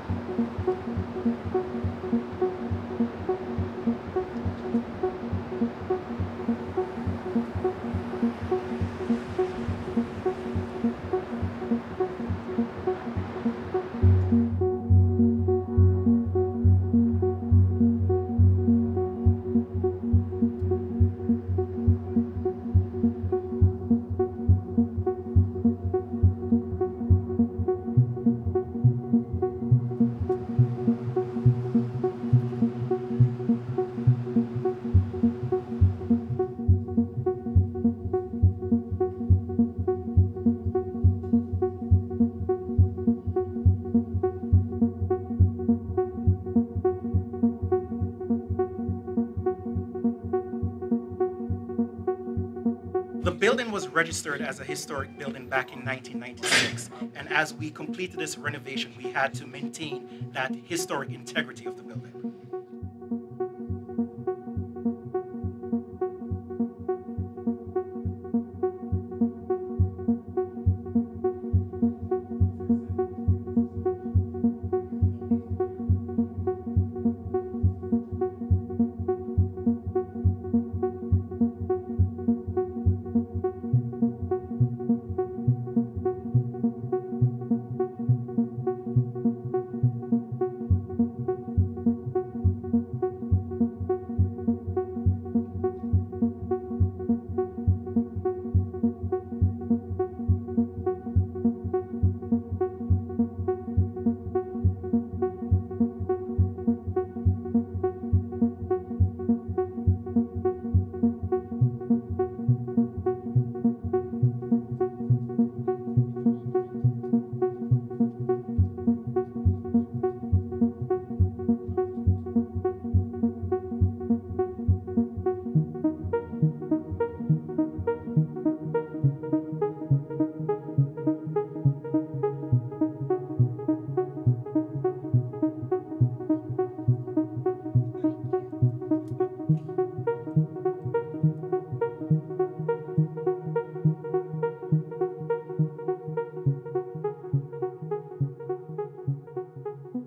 The building was registered as a historic building back in 1996, and as we completed this renovation, we had to maintain that historic integrity of the building.